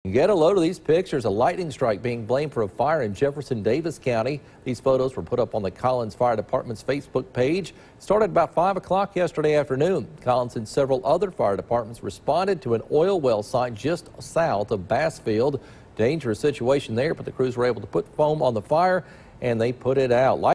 You get a load of these pictures, a lightning strike being blamed for a fire in Jefferson Davis County. These photos were put up on the Collins Fire Department's Facebook page. Started about 5 o'clock yesterday afternoon. Collins and several other fire departments responded to an oil well site just south of Bassfield. Dangerous situation there, but the crews were able to put foam on the fire and they put it out.